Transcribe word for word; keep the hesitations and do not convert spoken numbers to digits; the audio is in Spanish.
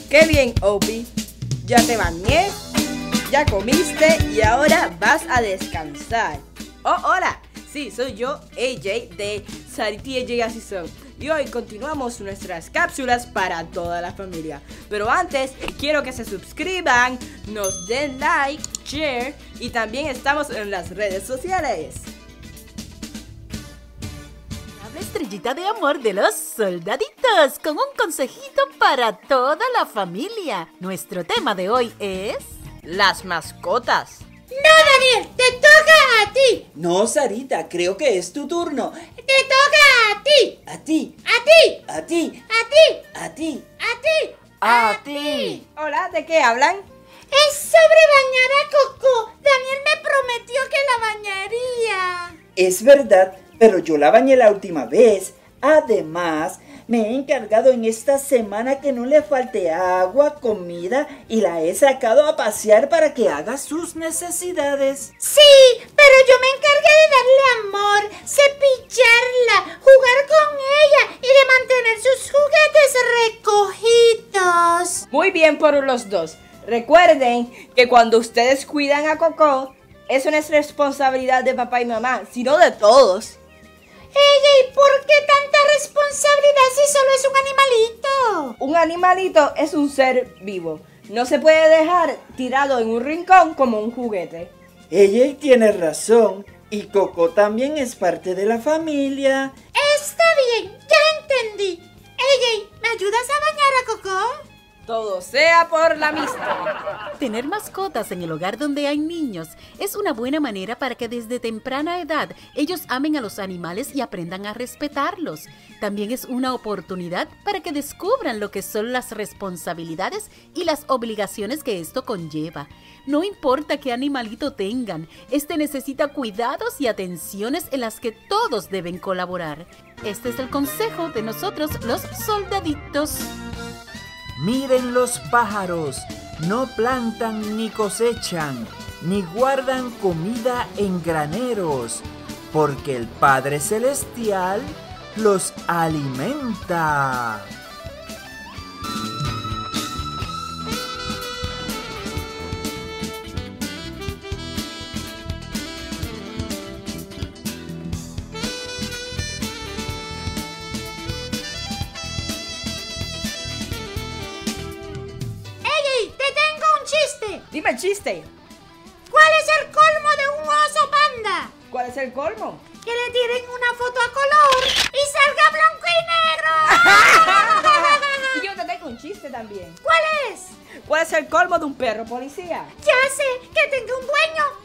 Qué bien, Opie. Ya te bañé, ya comiste y ahora vas a descansar. Oh, hola. Sí, soy yo, A J, de Sarity A J Así Son. Y hoy continuamos nuestras cápsulas para toda la familia. Pero antes, quiero que se suscriban, nos den like, share y también estamos en las redes sociales. La estrellita de amor de los soldaditos con un consejito para toda la familia. Nuestro tema de hoy es... las mascotas. ¡No, Daniel! ¡Te toca a ti! No, Sarita, creo que es tu turno. ¡Te toca a ti! A ti, ¡A ti! a ti, ¡A ti! a ti, ¡A ti! a ti. Hola, ¿de qué hablan? Es sobre bañar a Coco. Daniel me prometió que la bañaría. Es verdad, pero yo la bañé la última vez. Además, me he encargado en esta semana que no le falte agua, comida y la he sacado a pasear para que haga sus necesidades. Sí, pero yo me encargué de darle amor, cepillarla, jugar con ella y de mantener sus juguetes recogidos. Muy bien por los dos. Recuerden que cuando ustedes cuidan a Coco, eso no es responsabilidad de papá y mamá, sino de todos. Ella, ¿y por qué tanta responsabilidad si solo es un animalito? Un animalito es un ser vivo. No se puede dejar tirado en un rincón como un juguete. Ella tiene razón. Y Coco también es parte de la familia. Está bien, ya entendí. Ella, ¿me ayudas a bañar a Coco? Todo sea por la amistad. Tener mascotas en el hogar donde hay niños es una buena manera para que desde temprana edad ellos amen a los animales y aprendan a respetarlos. También es una oportunidad para que descubran lo que son las responsabilidades y las obligaciones que esto conlleva. No importa qué animalito tengan, este necesita cuidados y atenciones en las que todos deben colaborar. Este es el consejo de nosotros los soldaditos. Miren los pájaros, no plantan ni cosechan, ni guardan comida en graneros, porque el Padre Celestial los alimenta. Dime el chiste. ¿Cuál es el colmo de un oso panda? ¿Cuál es el colmo? Que le tiren una foto a color y salga blanco y negro. Y yo te tengo un chiste también. ¿Cuál es? ¿Cuál es el colmo de un perro policía? Ya sé, que tenga un dueño